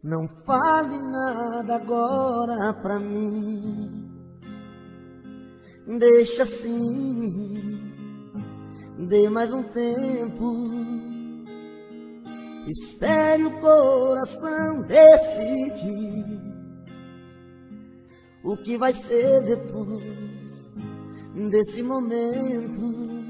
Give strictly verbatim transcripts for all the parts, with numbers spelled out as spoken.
Não fale nada agora pra mim, deixa assim, dê mais um tempo, espere o coração decidir o que vai ser depois desse momento.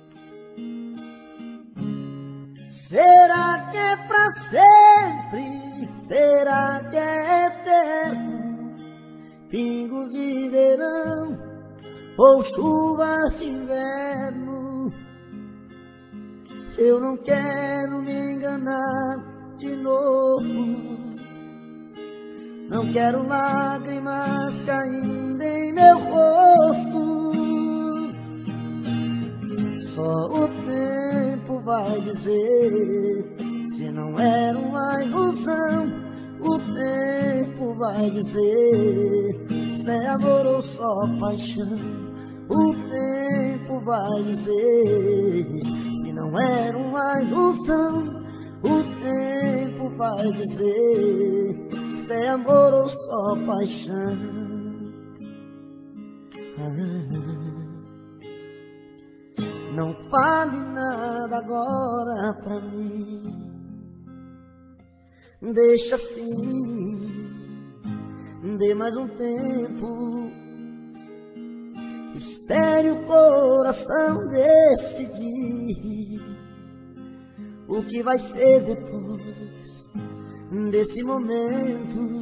Será que é pra sempre? Será que é eterno? Pingos de verão ou chuvas de inverno? Eu não quero me enganar de novo, não quero lágrimas caindo em meu rosto. Só o tempo vai dizer se não era uma ilusão. O tempo vai dizer se é amor ou só paixão. O tempo vai dizer se não era uma ilusão. O tempo vai dizer se é amor ou só paixão. Ah. Não fale nada agora pra mim, deixa assim, dê mais um tempo, espere o coração decidir o que vai ser depois desse momento.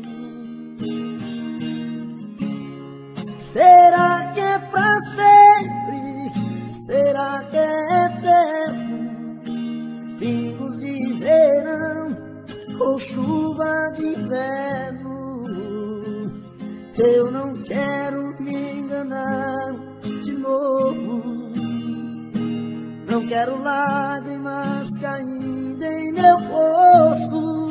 Será que é pra sempre? Será que é eterno? Pingos de verão ou chuva de inverno? Eu não quero me enganar de novo, não quero lágrimas caindo em meu rosto.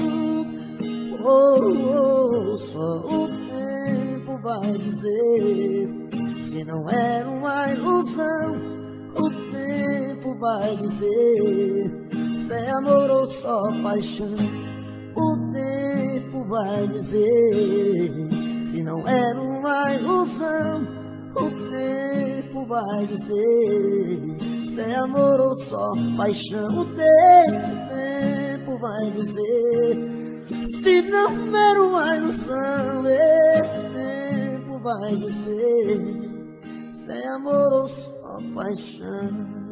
Oh, oh, só o tempo vai dizer se não era uma ilusão. O tempo vai dizer se é amor ou só paixão. O tempo vai dizer se não era uma ilusão. O tempo vai dizer se é amor ou só paixão. O tempo, o tempo vai dizer se não era uma ilusão. O tempo vai dizer se é amor ou só paixão.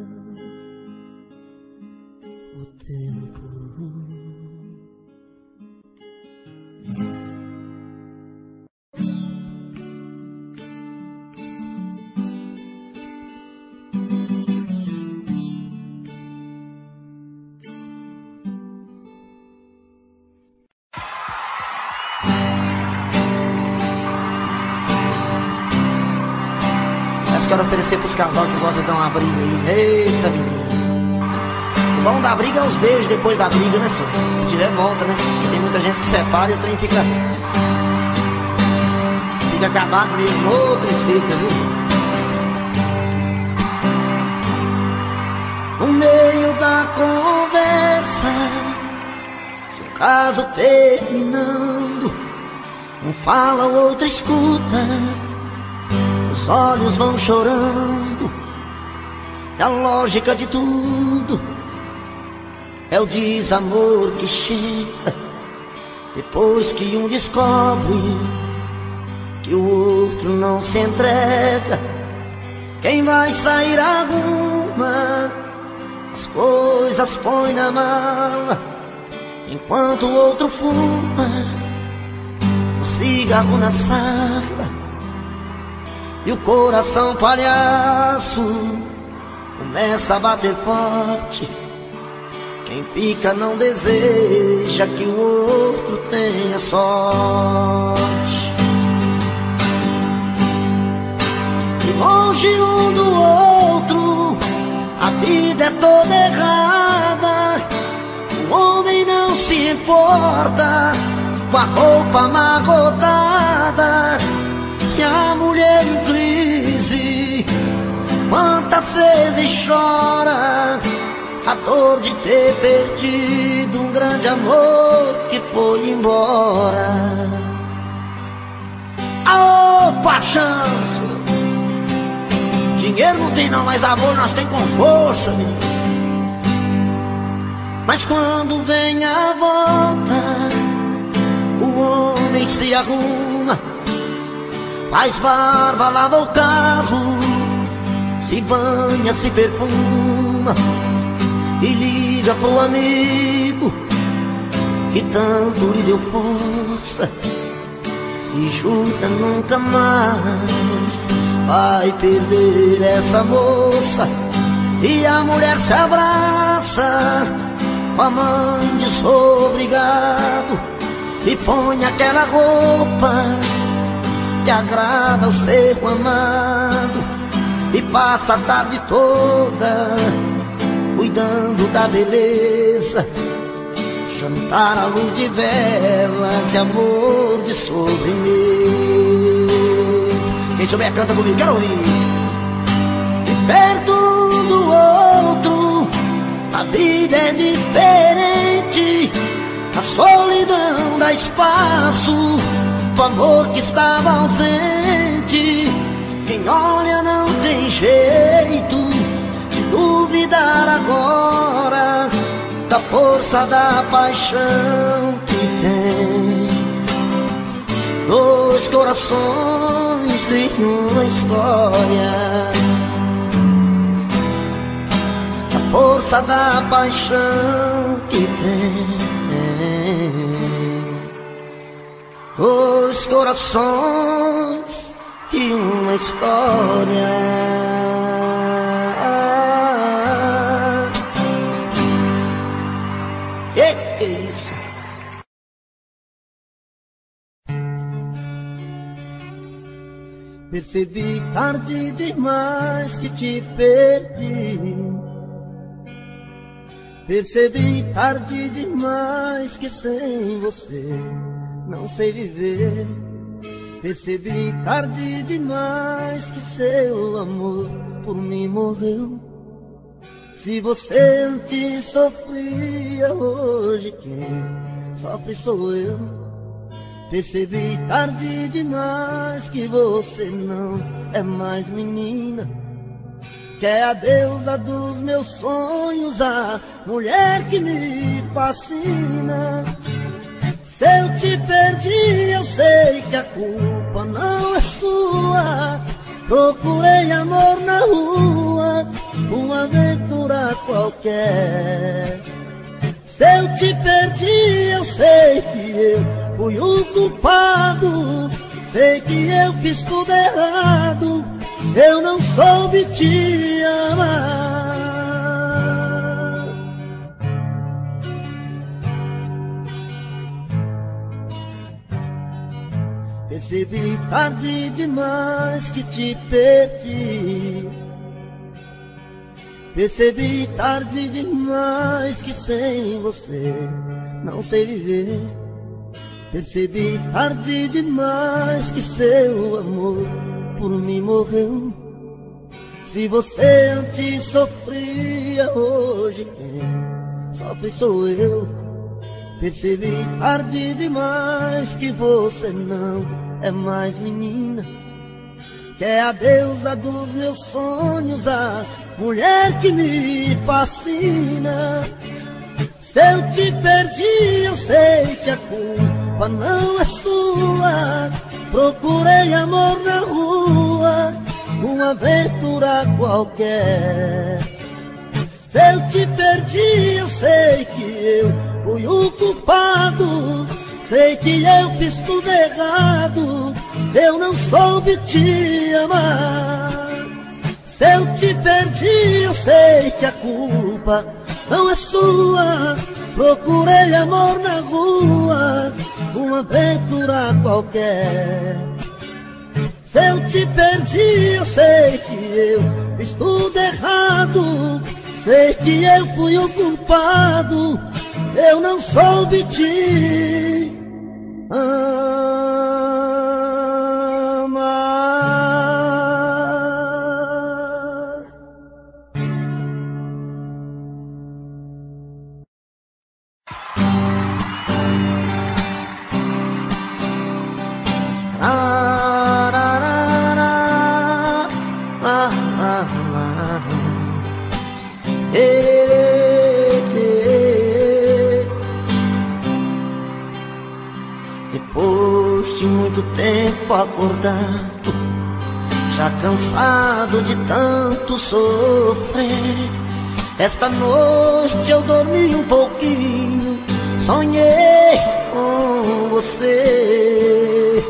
O tempo. Quero oferecer pros casal que gostam de dar uma briga aí. Eita, menino. O bom da briga é os beijos depois da briga, né, senhor? Se tiver, volta, né? Porque tem muita gente que separa e o trem fica... Fica acabado mesmo. Ô, tristeza, viu? No meio da conversa, se o caso terminando, um fala, o outro escuta, os olhos vão chorando. E a lógica de tudo é o desamor que chega depois que um descobre que o outro não se entrega. Quem vai sair arruma as coisas, põe na mala, enquanto o outro fuma o cigarro na sala. E o coração palhaço começa a bater forte. Quem fica não deseja que o outro tenha sorte. E longe um do outro, a vida é toda errada. O homem não se importa com a roupa amarrotada. E a mulher em crise quantas vezes chora a dor de ter perdido um grande amor que foi embora. Aô, paixão! Dinheiro não tem não, mas amor nós tem com força, menino. Mas quando vem a volta, o homem se arruma, faz barba, lava o carro, se banha, se perfuma e liga pro amigo que tanto lhe deu força e jura nunca mais vai perder essa moça. E a mulher se abraça com a mãe de sou obrigado e põe aquela roupa que agrada ao ser amado e passa a tarde toda cuidando da beleza, jantar à luz de velas e amor de sobremesa. Quem souber canta comigo, quero ouvir. E perto do outro a vida é diferente, a solidão dá espaço pro amor que estava ausente. Quem olha não tem jeito de duvidar agora da força da paixão que tem. Dois corações e uma história, a força da paixão que tem. Dois corações e uma história. Que que é isso? Percebi tarde demais que te perdi. Percebi tarde demais que sem você não sei viver. Percebi tarde demais que seu amor por mim morreu. Se você antes sofria, hoje quem sofre sou eu. Percebi tarde demais que você não é mais menina, que é a deusa dos meus sonhos, a mulher que me fascina. Se eu te perdi, eu sei que a culpa não é sua. Procurei amor na rua, uma aventura qualquer. Se eu te perdi, eu sei que eu fui o culpado. Sei que eu fiz tudo errado, eu não soube te amar. Percebi tarde demais que te perdi. Percebi tarde demais que sem você não sei viver. Percebi tarde demais que seu amor por mim morreu. Se você antes sofria, hoje quem sofre sou eu. Percebi tarde demais que você não é mais menina, que é a deusa dos meus sonhos, a mulher que me fascina. Se eu te perdi, eu sei que a culpa não é sua. Procurei amor na rua, uma aventura qualquer. Se eu te perdi, eu sei que eu fui o culpado. Sei que eu fiz tudo errado, eu não soube te amar. Se eu te perdi, eu sei que a culpa não é sua. Procurei amor na rua, uma aventura qualquer. Se eu te perdi, eu sei que eu fiz tudo errado. Sei que eu fui o culpado, eu não soube te amar. acordado, já cansado de tanto sofrer. Esta noite eu dormi um pouquinho, sonhei com você.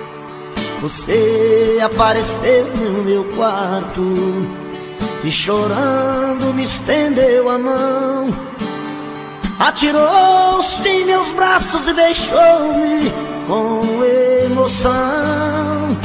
Você apareceu no meu quarto e chorando me estendeu a mão, atirou-se em meus braços e beijou-me com emoção,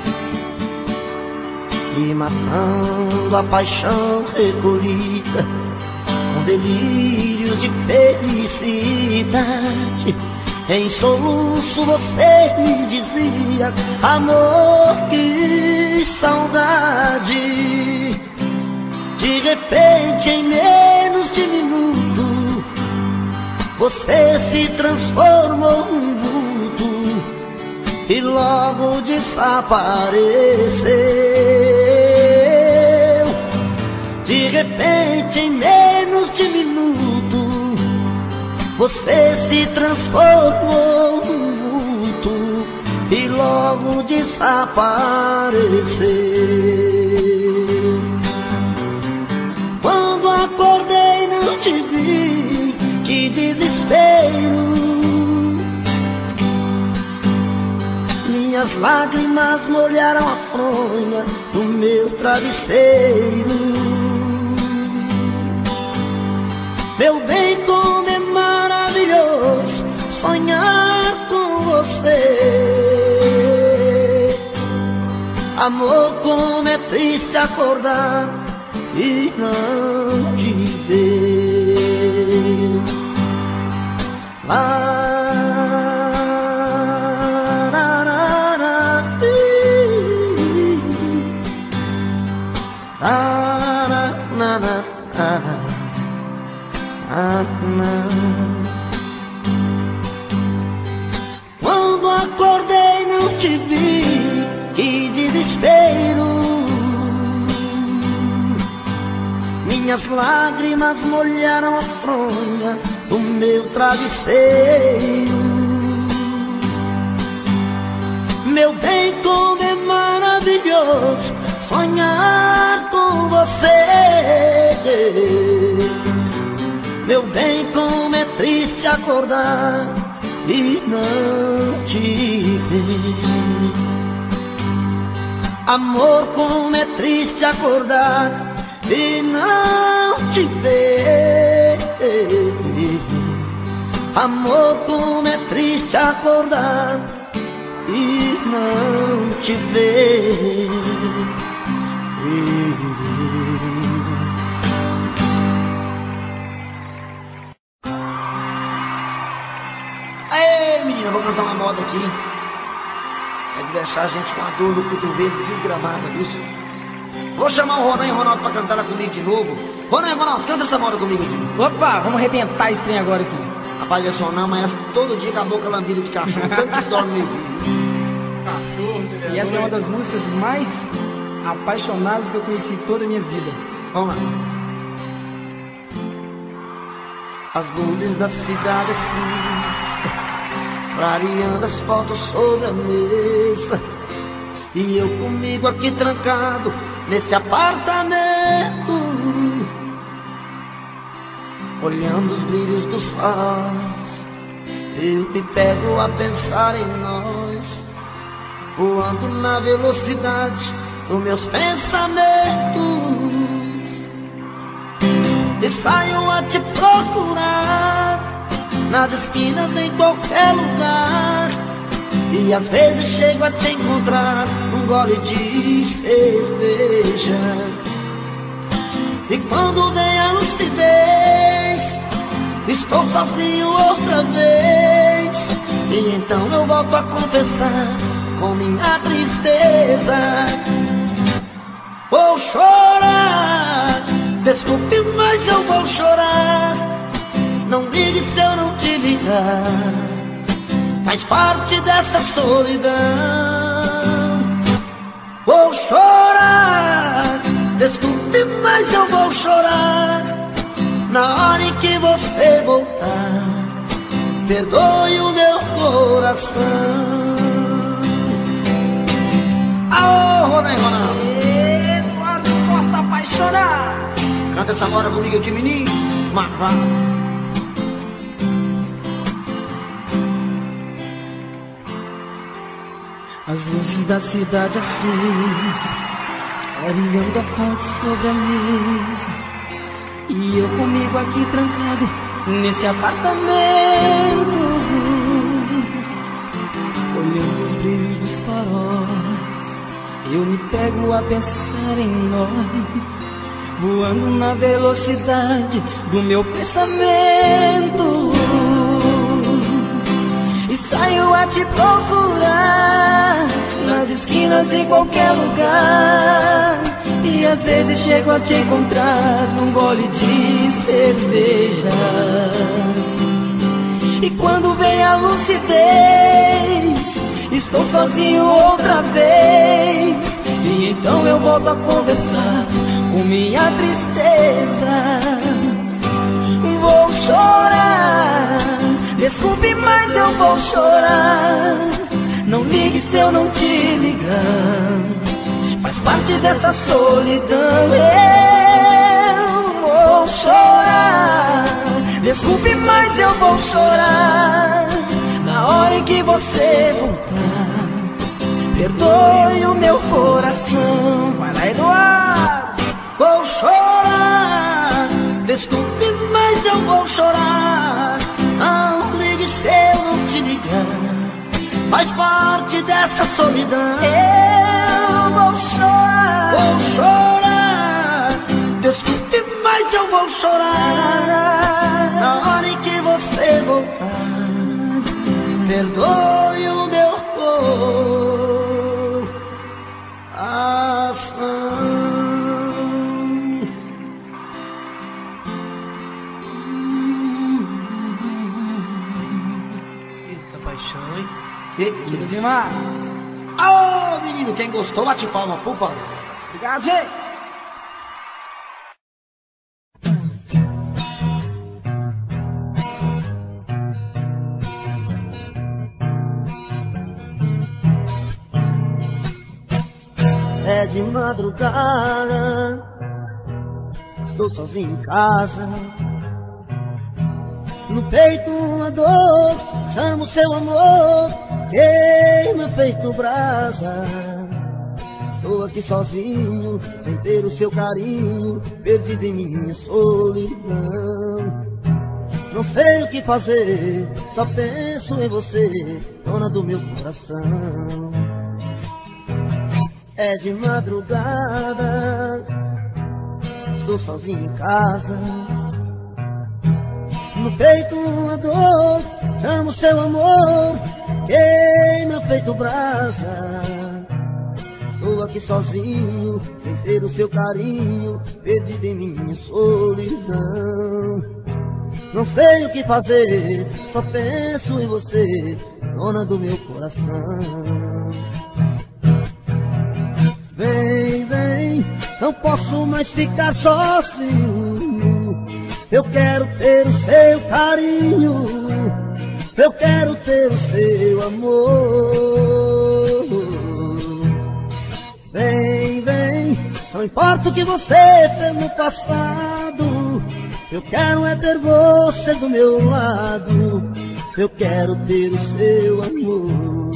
e matando a paixão recolhida, com delírios de felicidade, em soluço você me dizia: amor, que saudade. De repente, em menos de minuto, você se transformou num vulto e logo desapareceu. De repente, em menos de minuto, você se transformou num vulto e logo desapareceu. Quando acordei não te vi, que desespero. Minhas lágrimas molharam a fronha do meu travesseiro. Meu bem, como é maravilhoso sonhar com você. Amor, como é triste acordar e não te ver. Lá, lá, lá, lá, lá, lá, lá, lá, lá. Quando acordei não te vi, que desespero. Minhas lágrimas molharam a fronha do meu travesseiro. Meu bem, como é maravilhoso sonhar com você. Meu bem, como é triste acordar e não te ver. Amor, como é triste acordar e não te ver. Amor, como é triste acordar e não te ver. Aê, menina, vou cantar uma moda aqui. É de deixar a gente com a dor no cotovelo desgramada, viu? Vou chamar o Ronan e o Ronaldo pra cantar lá comigo de novo. Ronan e Ronaldo, canta essa moda comigo aqui. Opa, vamos arrebentar esse trem agora aqui. Rapaz, eu sou não, mas todo dia com a boca lambida de cachorro. Tanto que se dorme meu filho. E essa é uma das músicas mais apaixonadas que eu conheci em toda a minha vida. Vamos lá. As luzes da cidade assim, clareando as fotos sobre a mesa, e eu comigo aqui trancado nesse apartamento, olhando os brilhos dos faróis. Eu me pego a pensar em nós, voando na velocidade dos meus pensamentos, e saio a te procurar nas esquinas, em qualquer lugar. E às vezes chego a te encontrar num gole de cerveja. E quando vem a lucidez, estou sozinho outra vez. E então eu volto a confessar com minha tristeza. Vou chorar, desculpe, mas eu vou chorar. Não ligue se eu não te ligar, faz parte desta solidão. Vou chorar, desculpe, mas eu vou chorar. Na hora em que você voltar, perdoe o meu coração. ou nem, Ronaldo? Eduardo Costa apaixonado. Canta essa hora comigo aqui, menino. Marvado. As luzes da cidade acesa, clareando a fonte sobre a mesa, e eu comigo aqui trancado nesse apartamento, olhando os brilhos dos faróis. Eu me pego a pensar em nós, voando na velocidade do meu pensamento, e saio a te procurar nas esquinas, em qualquer lugar. E às vezes chego a te encontrar num gole de cerveja. E quando vem a lucidez, estou sozinho outra vez. E então eu volto a conversar com minha tristeza. Vou chorar, desculpe, mas eu vou chorar. Não ligue se eu não te ligar, faz parte dessa solidão. Eu vou chorar, desculpe, mas eu vou chorar. Na hora em que você voltar, perdoe o meu coração. Vai lá, Eduardo. Vou chorar, desculpe, mas eu vou chorar. Não ligue se eu não te ligar, faz parte dessa solidão. Eu vou chorar, vou chorar, desculpe, mas eu vou chorar. Na hora em que você voltar, perdoe o meu coração. Eita paixão, hein? Tudo demais. Ô, menino, quem gostou, bate palma, por favor. Obrigado, gente. É de madrugada, estou sozinho em casa. No peito uma dor, chamo seu amor, queima feito brasa. Estou aqui sozinho, sem ter o seu carinho, perdido em minha solidão. Não sei o que fazer, só penso em você, dona do meu coração. É de madrugada, estou sozinho em casa. No peito uma dor, chamo seu amor, queima feito brasa. Estou aqui sozinho, sem ter o seu carinho, perdido em minha solidão. Não sei o que fazer, só penso em você, dona do meu coração. Vem, vem, não posso mais ficar sozinho. Eu quero ter o seu carinho, eu quero ter o seu amor. Vem, vem, não importa o que você fez no passado, eu quero é ter você do meu lado, eu quero ter o seu amor.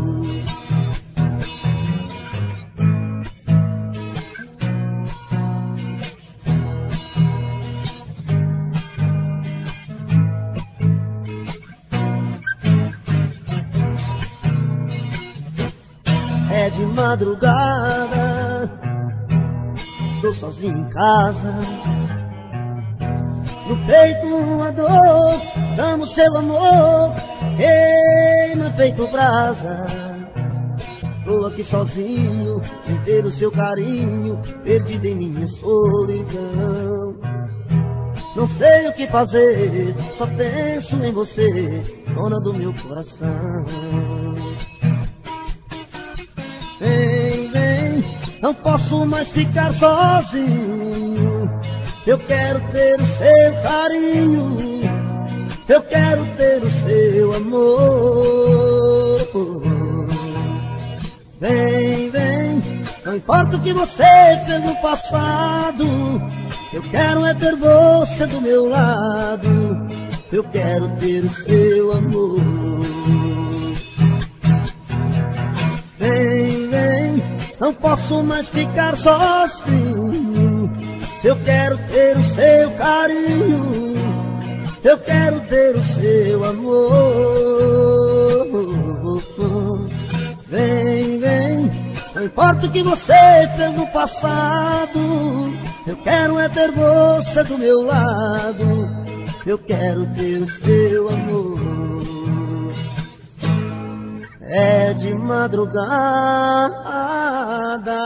É de madrugada, estou sozinho em casa. No peito uma dor, amo seu amor, queima feito brasa. Estou aqui sozinho, sem ter o seu carinho, perdido em minha solidão. Não sei o que fazer, só penso em você, dona do meu coração. Vem, vem, não posso mais ficar sozinho. Eu quero ter o seu carinho, eu quero ter o seu amor. Vem, vem, Não importa o que você fez no passado, eu quero é ter você do meu lado. Eu quero ter o seu amor. Vem, vem, não posso mais ficar sozinho. Eu quero ter o seu carinho. Eu quero ter o seu amor. Vem, vem, não importa o que você fez no passado, eu quero é ter você do meu lado. Eu quero ter o seu amor. É de madrugada.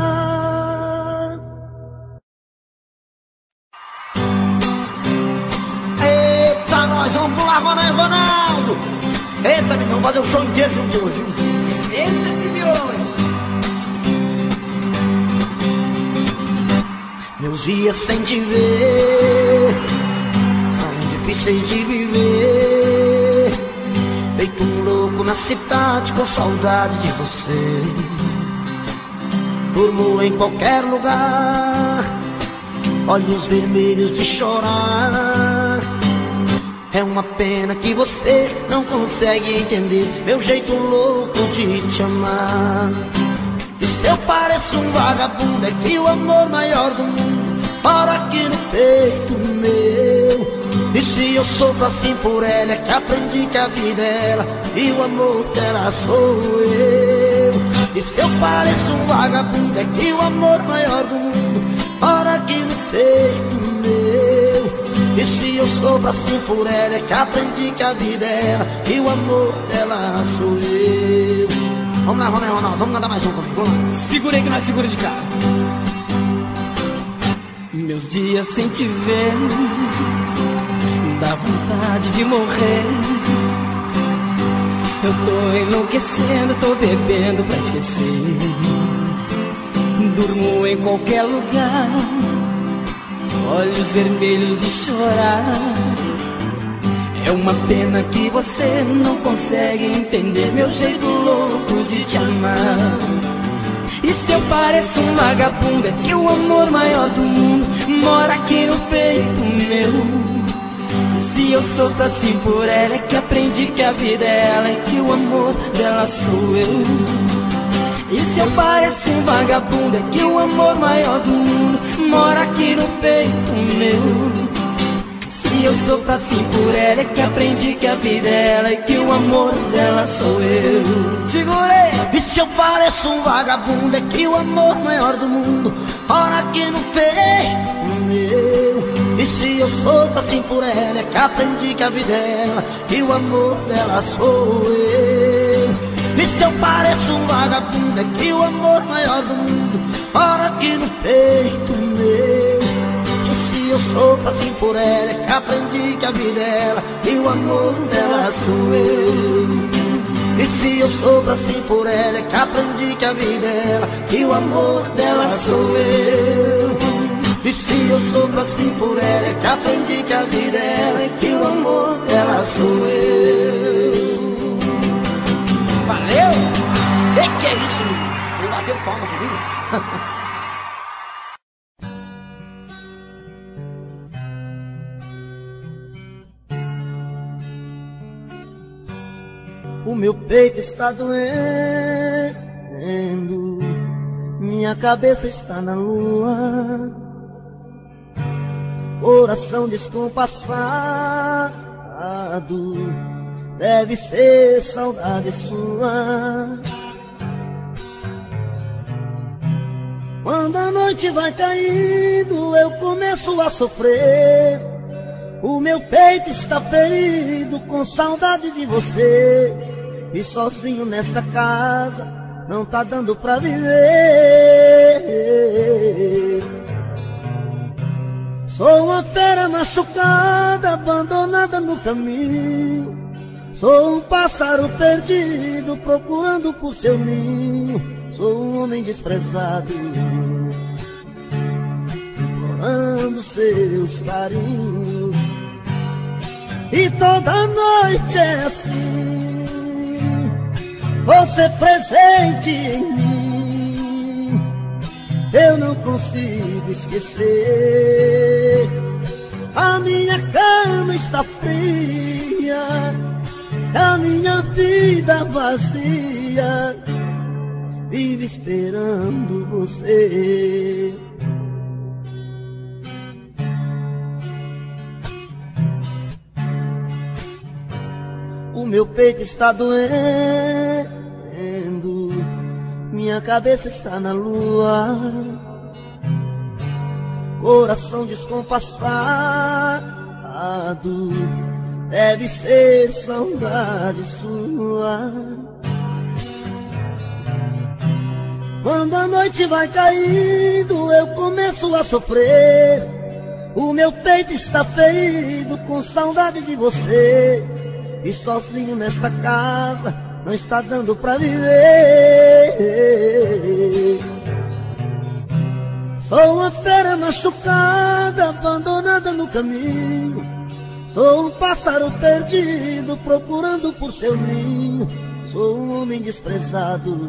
Eita, nós vamos pular, Ronaldo, Ronaldo. Eita, vamos fazer o show inteiro junto hoje. Eita, esse violão, hein? Meus dias sem te ver são difíceis de viver. Feito um louco na cidade com saudade de você. Durmo em qualquer lugar, olhos vermelhos de chorar. É uma pena que você não consegue entender meu jeito louco de te amar. E se eu pareço um vagabundo, é que o amor maior do mundo mora aqui no peito meu. E se eu sofro assim por ela, é que aprendi que a vida é ela e o amor dela sou eu. E se eu pareço um vagabundo, é que o amor maior do mundo mora aqui no peito meu. E se eu sofro assim por ela, é que aprendi que a vida é ela e o amor dela sou eu. Vamos lá, Ronaldo, Ronaldo, vamos cantar mais um comigo. Segurei que nós segura de cá. Meus dias sem te ver dá vontade de morrer. Eu tô enlouquecendo, tô bebendo pra esquecer. Durmo em qualquer lugar, olhos vermelhos de chorar. É uma pena que você não consegue entender meu jeito louco de te amar. E se eu pareço um vagabundo, é que o amor maior do mundo mora aqui no peito meu. Se eu sofro assim por ela, é que aprendi que a vida é ela e que o amor dela sou eu. E se eu pareço um vagabundo, é que o amor maior do mundo mora aqui no peito meu. Se eu sofro assim por ela, é que aprendi que a vida é ela e que o amor dela sou eu. Segurei! E se eu pareço um vagabundo, é que o amor maior do mundo mora aqui no peito meu. E se eu sofro assim por ela, é que aprendi que a vida é ela e o amor dela sou eu. E se eu pareço um vagabundo, é que o amor maior do mundo mora aqui no peito meu. E se eu sofro assim por ela, é que aprendi que a vida é ela e o amor dela sou eu. E se eu sofro assim por ela, é que aprendi que a vida é ela e o amor dela sou eu. E se eu sofro assim por ela, é que aprendi que a vida é ela e que o amor dela sou eu. Valeu! E que é isso, menino? Vou bater palmas, viu? O meu peito está doendo, minha cabeça está na lua, coração descompassado, deve ser saudade sua. Quando a noite vai caindo, eu começo a sofrer. O meu peito está ferido com saudade de você. E sozinho nesta casa não tá dando pra viver. Sou uma fera machucada, abandonada no caminho. Sou um pássaro perdido, procurando por seu ninho. Sou um homem desprezado, implorando seus carinhos. E toda noite é assim, você presente em mim. eu não consigo esquecer. A minha cama está fria, a minha vida vazia, vive esperando você. O meu peito está doendo, minha cabeça está na lua, coração descompassado, deve ser saudade sua. Quando a noite vai caindo, eu começo a sofrer. O meu peito está ferido com saudade de você. E sozinho nesta casa não está dando pra viver. Sou uma fera machucada, abandonada no caminho. Sou um pássaro perdido, procurando por seu ninho. Sou um homem desprezado,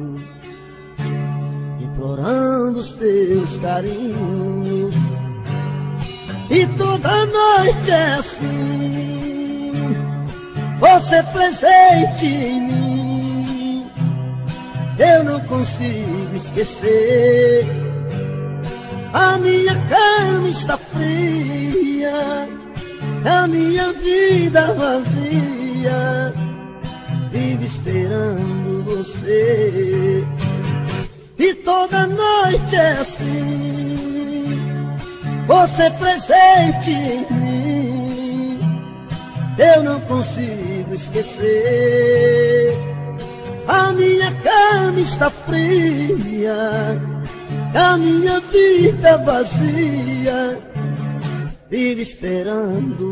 implorando os teus carinhos. E toda noite é assim, você presente em mim. Eu não consigo esquecer. A minha cama está fria, a minha vida vazia, vive esperando você. E toda noite é assim, você presente em mim. Eu não consigo esquecer. A minha cama está fria, a minha vida vazia, vive esperando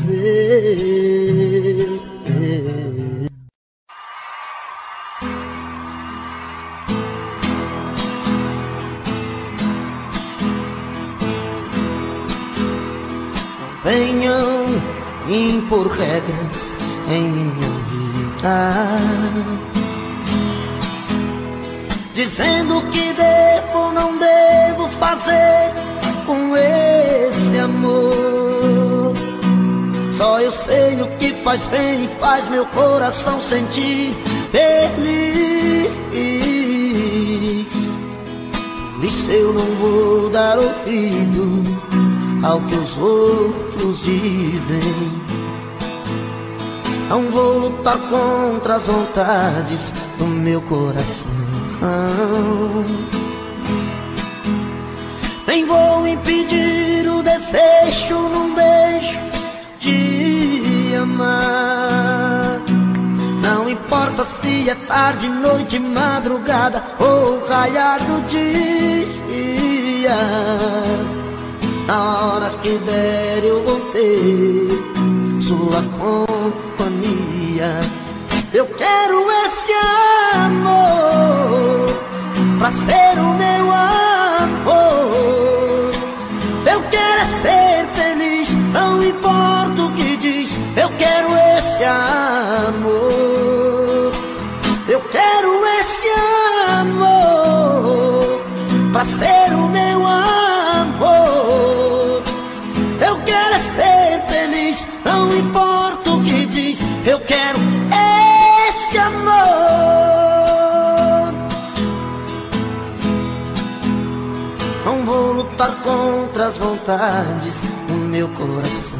você. Venham impor regras em minha vida, dizendo o que devo ou não devo fazer com esse amor. Só eu sei o que faz bem e faz meu coração sentir feliz. Por isso eu não vou dar ouvido ao que os outros dizem. Não vou lutar contra as vontades do meu coração, nem vou impedir o desejo num beijo de amar. Não importa se é tarde, noite, madrugada ou raiar do dia. Na hora que der eu vou ter sua companhia. Eu quero esse amor pra ser o meu amor. Eu quero é ser feliz, não importa o que diz. Eu quero esse amor. Eu quero esse amor pra ser o meu amor. Eu quero é ser feliz, não importa o que diz. Eu quero esse amor. Não vou lutar contra as vontades do meu coração,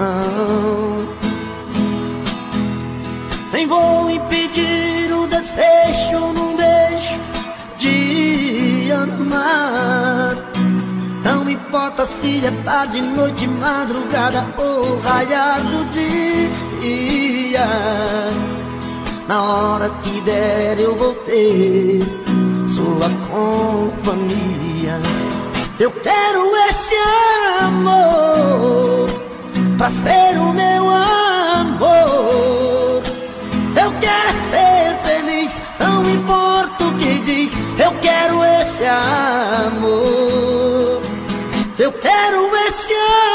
nem vou impedir o desejo num beijo de amar. Não importa se é tarde, noite, madrugada ou raiar do dia. Na hora que der eu vou ter sua companhia. Eu quero esse amor pra ser o meu amor. Eu quero ser feliz, não importa o que diz. Eu quero esse amor. Eu quero esse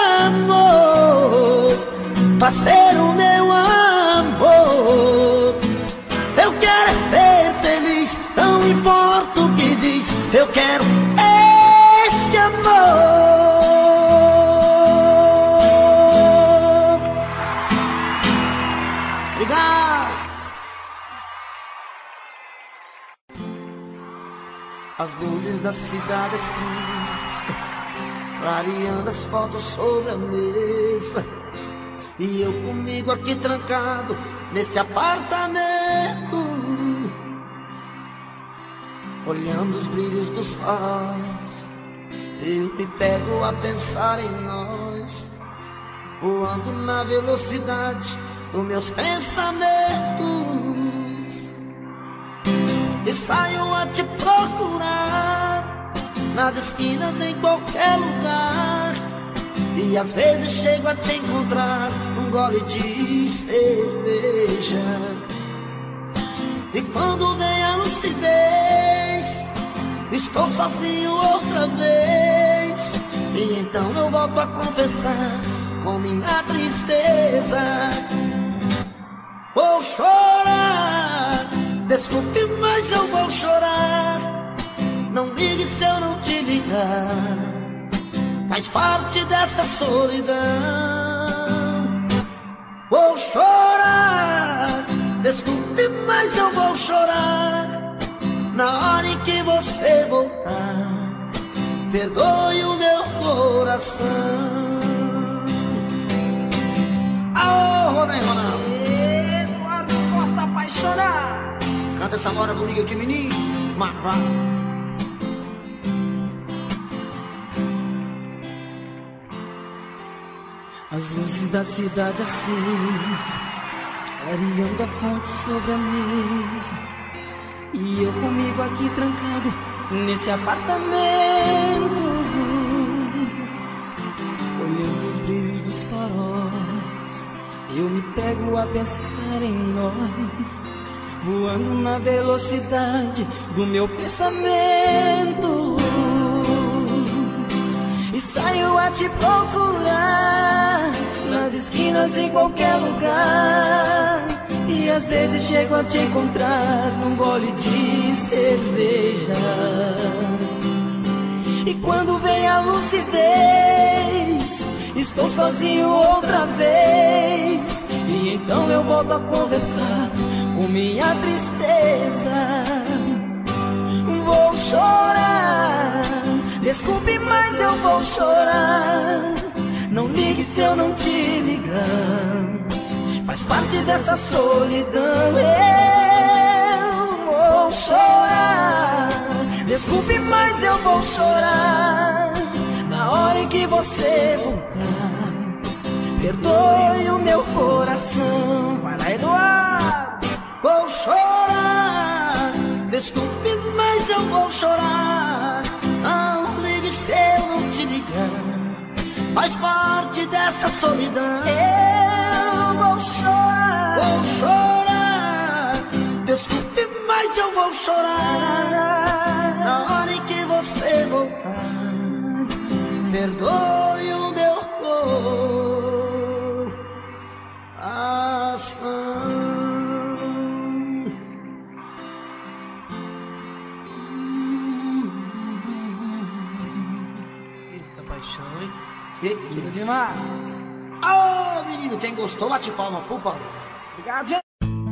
amor pra ser o meu amor. Eu quero ser feliz, não importa o que diz. Eu quero da cidade cinza, clareando as fotos sobre a mesa, e eu comigo aqui trancado nesse apartamento, olhando os brilhos dos faróis. Eu me pego a pensar em nós, voando na velocidade dos meus pensamentos, e saio a te procurar nas esquinas, em qualquer lugar, e às vezes chego a te encontrar num gole de cerveja. E quando vem a lucidez, estou sozinho outra vez, e então eu volto a confessar com minha tristeza. Vou chorar, desculpe, mas eu vou chorar. Não ligue se eu não te ligar, faz parte dessa solidão. Vou chorar, desculpe, mas eu vou chorar. Na hora em que você voltar, perdoe o meu coração. Aô, Ronaldo, Ronaldo. Eduardo Costa apaixonar. Canta essa moda comigo aqui, menino. Marra. As luzes da cidade acesa, clareando a fonte sobre a mesa, e eu comigo aqui trancado nesse apartamento, olhando os brilhos dos faróis. Eu me pego a pensar em nós, voando na velocidade do meu pensamento, e saio a te procurar nas esquinas, em qualquer lugar, e às vezes chego a te encontrar num gole de cerveja. E quando vem a lucidez, estou sozinho outra vez, e então eu volto a conversar com minha tristeza. Vou chorar, desculpe, mas eu vou chorar. Não ligue se eu não te ligar, faz parte dessa solidão. Eu vou chorar, desculpe, mas eu vou chorar. Na hora em que você voltar, perdoe o meu coração. Vai lá, Eduardo. Vou chorar, desculpe, mas eu vou chorar. Não ligue se eu não te ligar, faz parte dessa solidão. Eu vou chorar, vou chorar, desculpe, mas eu vou chorar. Na hora em que você voltar, perdoe o meu coração. Eita paixão, hein? Tudo demais. Ô, menino, quem gostou, bate palma, por favor. Obrigado, gente.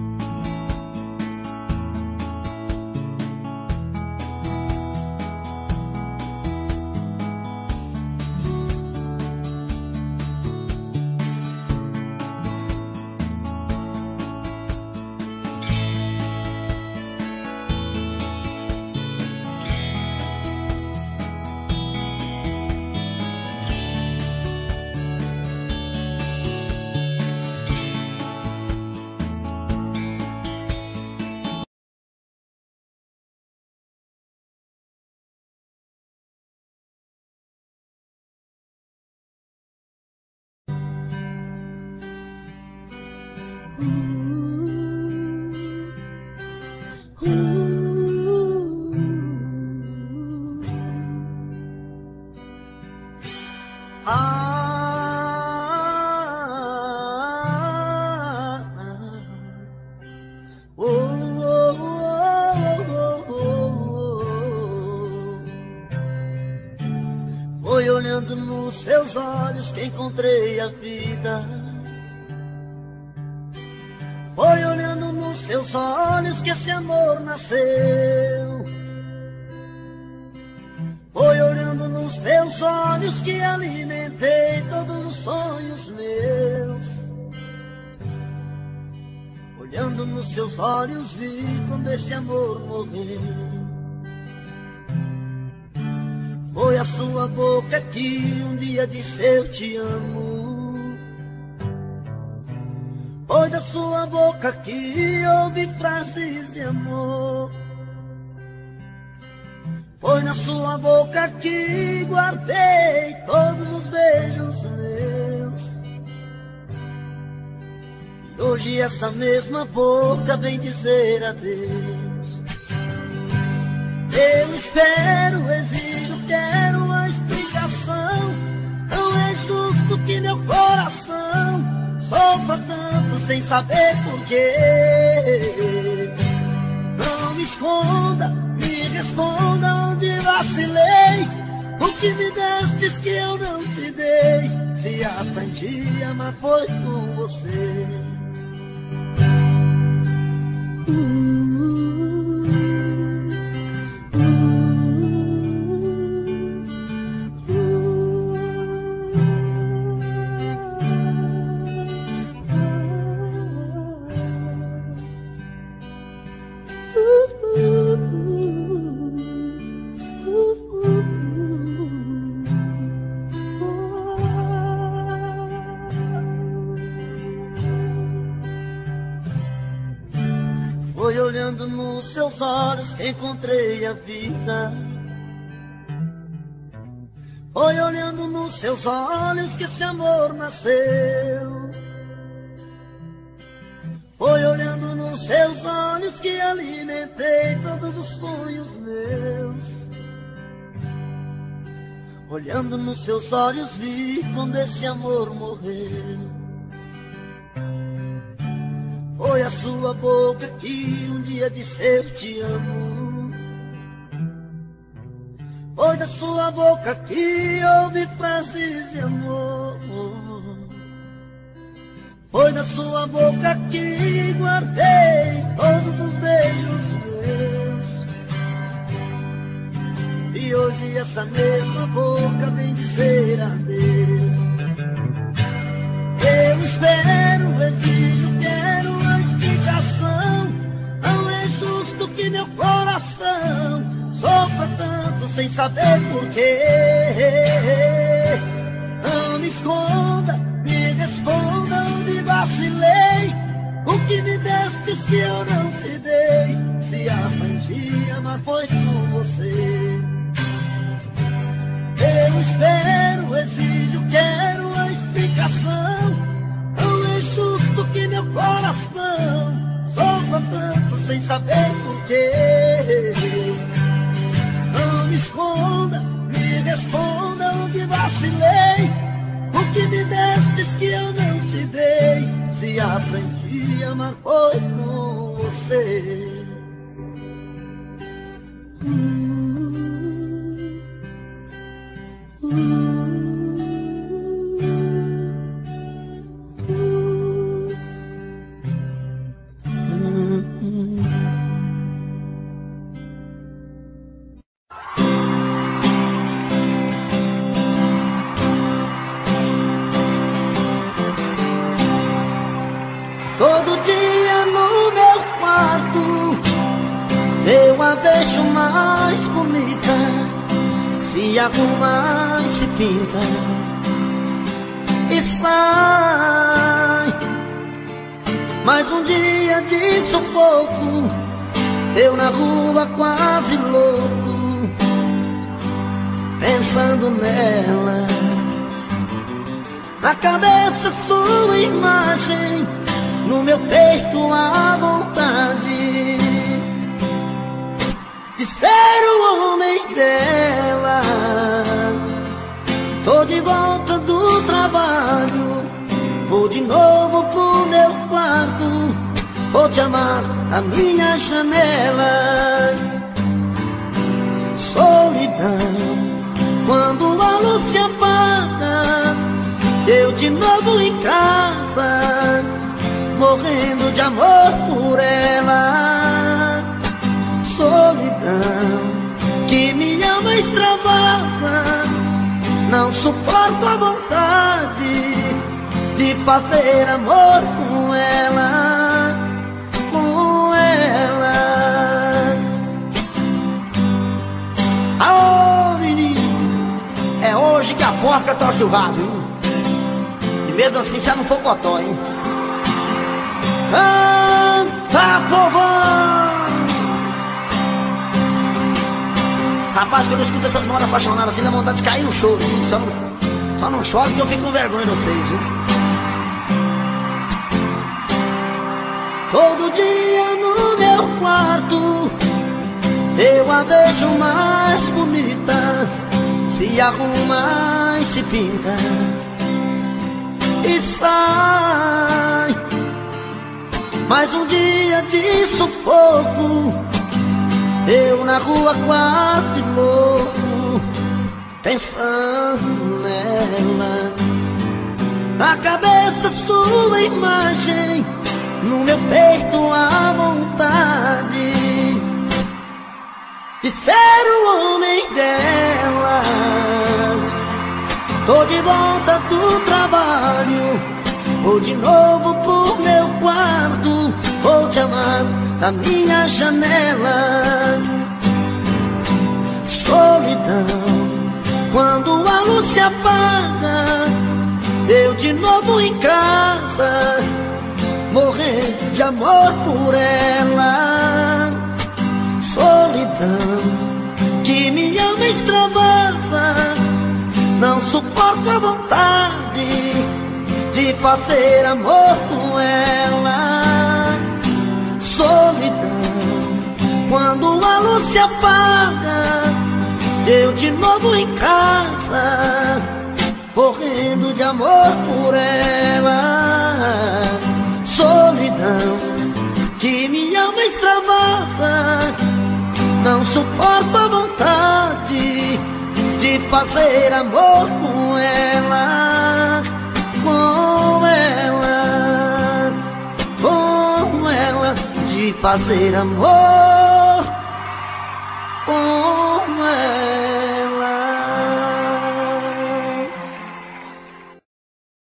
Foi olhando nos seus olhos que encontrei a vida. Foi olhando nos seus olhos que esse amor nasceu. nos teus olhos que alimentei todos os sonhos meus. Olhando nos seus olhos vi quando esse amor morreu. Foi a sua boca que um dia disse eu te amo. Foi da sua boca que ouvi frases de amor. Foi na sua boca que guardei todos os beijos meus. E hoje essa mesma boca vem dizer adeus. Eu espero, exijo, quero uma explicação. Não é justo que meu coração sofra tanto sem saber porquê. Não me esconda, me responda onde vacilei. O que me destes que eu não te dei. Se aprendi a amar foi com você. uh. Foi olhando nos seus olhos que encontrei a vida. Foi olhando nos seus olhos que esse amor nasceu. Foi olhando nos seus olhos que alimentei todos os sonhos meus. Olhando nos seus olhos vi quando esse amor morreu. Foi a sua boca que um dia disse eu te amo. Foi da sua boca que ouvi frases de amor. Foi da sua boca que guardei todos os beijos meus. E hoje essa mesma boca vem dizer adeus. Eu espero, exijo, quero uma explicação. Não é justo que meu coração sofra tanto sem saber porquê. Não me esconda, me responda onde vacilei. O que me destes que eu não te dei. Se aprendi a amar foi com você. Eu espero, exijo, quero uma explicação. Não é justo que meu coração sofra tanto sem saber porquê. Não me esconda, me responda onde vacilei. O que me destes que eu não te dei. Se aprendi a amar foi com você. Todo dia no meu quarto eu a vejo mais bonita. Se arruma e se pinta e sai. Mais um dia de sufoco, eu na rua quase louco, pensando nela. Na cabeça sua imagem, no meu peito a vontade de ser o homem dela. Tô de volta do trabalho, vou de novo pro meu quarto, vou te amar na minha janela. Solidão, quando a luz se apaga, eu de novo em casa, morrendo de amor por ela. Solidão, que minha alma extravasa, não suporto a vontade de fazer amor com ela, com ela. Aô, menino, é hoje que a porca torce o rabo, hein? E mesmo assim já não for cotó, hein? Canta, povão! Rapaz, quando eu escuto essas modas apaixonadas assim, dá vontade de cair no choro, hein? Só não, só não choro porque eu fico com vergonha de vocês, viu? Todo dia no meu quarto eu a vejo mais bonita, se arruma e se pinta e sai. Mais um dia de sufoco, eu na rua quase louco, pensando nela. Na cabeça sua imagem, no meu peito a vontade de ser o homem dela. Tô de volta do trabalho, vou de novo pro meu quarto, vou te amar da minha janela. Solidão, quando a luz se apaga, eu de novo em casa, morrendo de amor por ela. Solidão, que me ama e extravasa, não suporto a vontade de fazer amor com ela. Solidão, quando a luz se apaga, eu de novo em casa, morrendo de amor por ela. Solidão, que me ama e extravasa, não suporto a vontade de fazer amor com ela, com ela, com ela, de fazer amor com ela.